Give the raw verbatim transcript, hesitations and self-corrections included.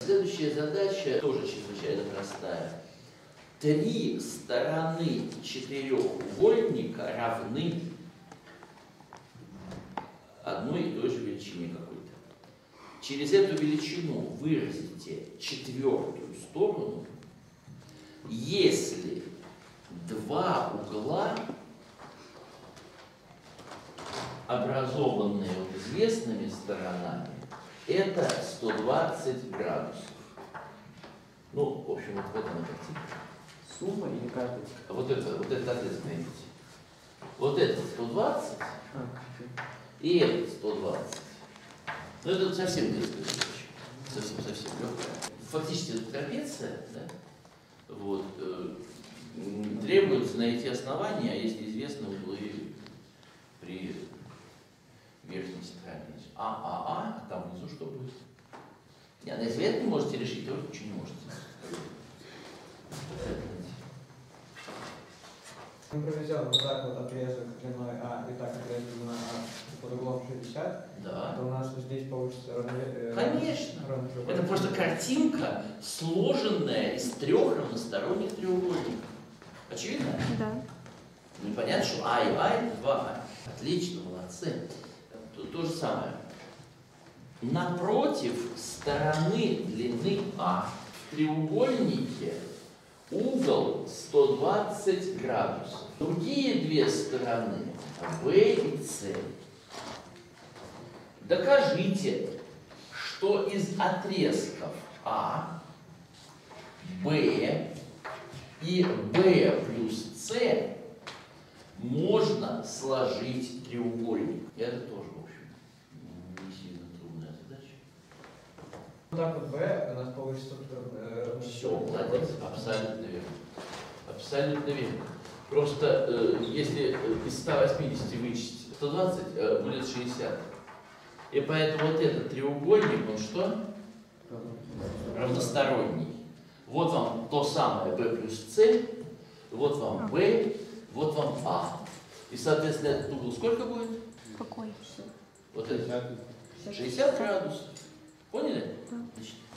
Следующая задача тоже чрезвычайно простая. Три стороны четырехугольника равны одной и той же величине какой-то. Через эту величину выразите четвертую сторону, если два угла, образованные вот известными сторонами, это сто двадцать градусов. Ну, в общем, вот в этом картинка. Сумма или каждый? Вот это, вот этот отрезок найдите. Вот это сто двадцать, А, и это сто двадцать. Ну, это совсем детская задача. Совсем, совсем легкая. Фактически это трапеция, да? Вот, э, требуется найти основания, а если известны углы при верхней сохранении. А, а, а, а там внизу что будет? Нет, если это не можете решить, то ничего не можете. Мы проведем вот так вот отрезок длиной А и так отрезок длиной А под углом шестьдесят. Да. То у нас здесь получится равно. Конечно. Равно, Это просто картинка, сложенная из трех равносторонних треугольников. Очевидно? Да. Ну, понятно, что А и А это два А. Отлично, молодцы. То, то же самое. Напротив стороны длины А в треугольнике угол сто двадцать градусов. Другие две стороны, В и С. Докажите, что из отрезков А, Б и Б плюс С можно сложить треугольник. Это тоже, в общем, не сильно трудная задача. Вот так вот Б у нас получится. Э, Все, молодец, абсолютно верно. Абсолютно верно. Просто э, если из ста восьмидесяти вычесть сто двадцать, э, будет шестьдесят. И поэтому вот этот треугольник, он что? Равносторонний. Вот вам то самое B плюс С, вот вам B, вот вам А. И, соответственно, этот угол сколько будет? Какой? Вот это шестьдесят градусов. Поняли? Да. Значит,